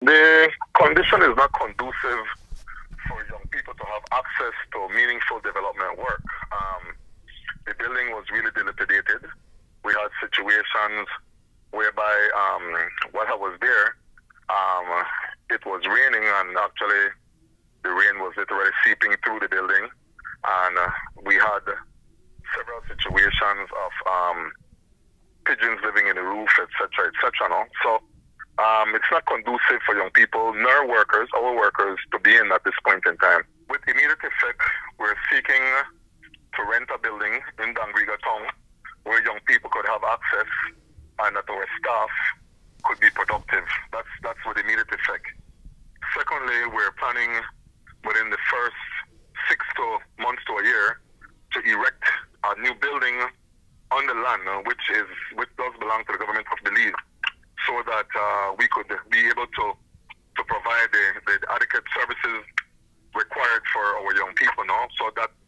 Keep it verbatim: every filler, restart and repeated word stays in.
The condition is not conducive for young people to have access to meaningful development work. Um, the building was really dilapidated. We had situations whereby um, while I was there, um, it was raining, and actually the rain was literally seeping through the building, and uh, we had several situations of um, pigeons living in the roof, et cetera, et cetera. No? So um, it's not conducive for young people, nor workers, our workers, to be in at this point in time. With immediate effect, we're seeking to rent a building in Dangriga town where young people could have access and that our staff could be productive. That's that's with immediate effect. Secondly, we're planning within the first six to months to a year to erect a new building on the land, uh, which is which does belong to the government of Belize, so that uh, we could be able to to provide the, the adequate services required for our young people now. So that